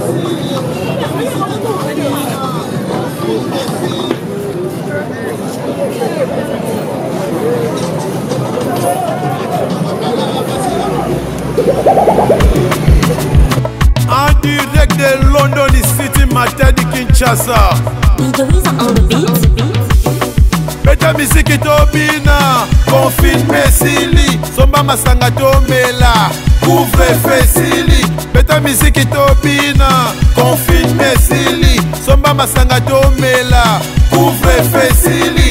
En direct de London City, Matadi Kinshasa. DJ Weezer on the beat. Beta misiki tobina, confine sili, somba masanga tomela, couvre fesili. Beta misiki tobina, confine sili, somba masanga tomela, couvre fesili.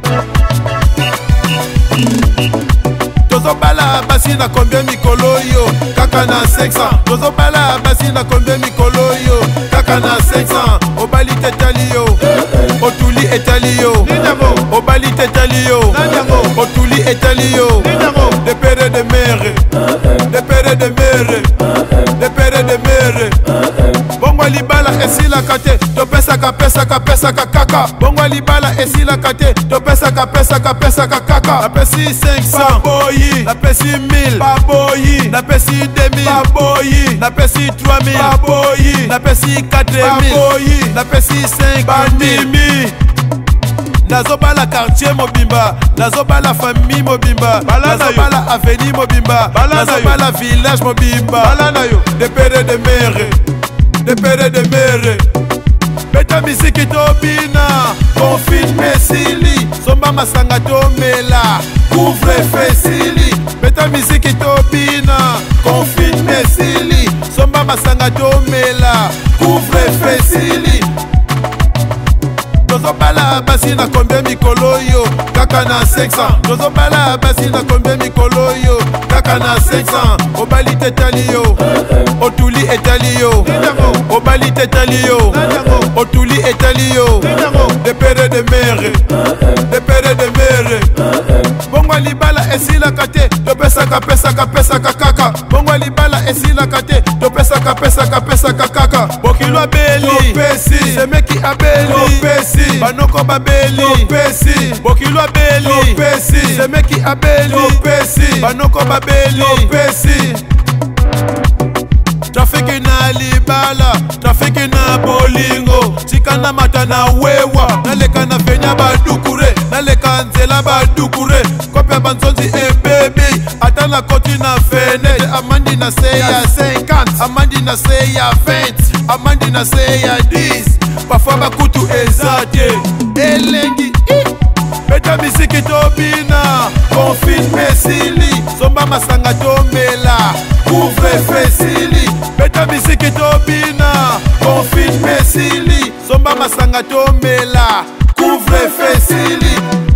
Tozobala basi na combien mikolo yo, kaka na 500. Tozobala basi na combien mikolo yo, kaka na 500. Obali tetali yo, otuli etali yo, obali tetali yo, otuli etali yo. De pere de mere, de pere de mere, de pere de mere. Bongo libala esila kate, to pesa ka kaka. Bongo libala esila kate, to pesa ka kaka. Apesi 500 boyi, napesi 1000 baboyi, napesi 2000 baboyi, napesi 3000 baboyi, napesi 4000 baboyi, napesi 5000. Nazobala quartier mobimba, nazobala famille mobimba, nazobala avenue mobimba, nazobala village mobimba. De pere de mere, de pere de mere. Beta misiki tobina, confine mesili, somba masanga tomela, couvre fesili. Beta misiki tobina, confine mesili, somba masanga tomela, couvre fesili. Tozobala basi na combien mikolo yo, kaka na 500. Tozobala basi na combien mikolo yo, kaka na 500. Obali tetali yo, otuli etali yo, obali tetali yo, otuli etali yo. De pere de mere, de pere de mere. Bongo libala esila kate, to pesa ka kaka. Bongo libala esila kate, to pesa ka kaka. Bokilo abeli, pesi, semeki abeli, pesi. Banoko babeli, pesi. Bokilo abeli, pesi, semeki abeli, pesi. Banoko babeli, pesi. Trafiki na libala, trafiki na bolingo, chikana mata na wewa, naleka na fenya badukure, naleka nzela badukure, kopya banzonzi baby, atala koti na fenete, amandi na seya 50, amandi na seya 20, amandi na seya 10, parfois bakutu ezate, elengi, beta misiki tobina, confine mesili, somba masanga tomela, couvre fesili. Beta misiki tobina, confine mesili, somba masanga tomela, couvre fesili.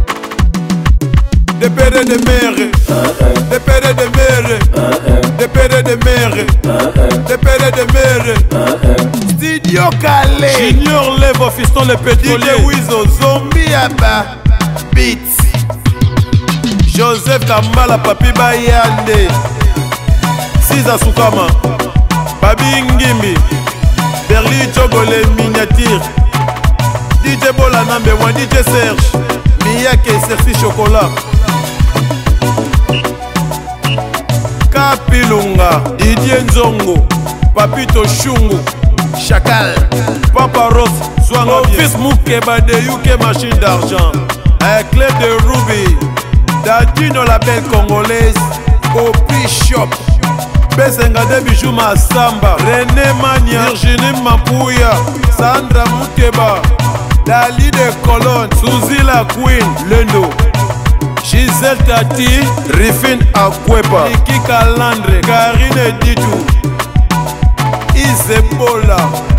De pere de mere, de pere de mere, de pere de mere, de pere de mere. Studio Calais, Junior Levo, fiston le pétrolier, Wizo, Zombie Abba, Beats, Joseph Kamala, Papi Bayande, Siza Soukama, Babi Ngimbi, Berli Jogole Miniature, DJ Bola Nambe, DJ Serge, Miyake Serfi Chocolat, Kapilunga, Didier Nzongo, Papito Shungu, Chacal, Papa Ross, Zouanga, Fils Moukeba de UK Machine d'Argent, un clé de Ruby, Dadino la belle congolaise, Opi Shop, Bezenga de Bijou Massamba, René Mania, Virginie Mapouya, Sandra Moukeba, Dali de Cologne, Suzy la Queen, Lendo, Gisèle Tati, Rifin Akwepa, Niki Kalandre, Karine Ditou, Isebola.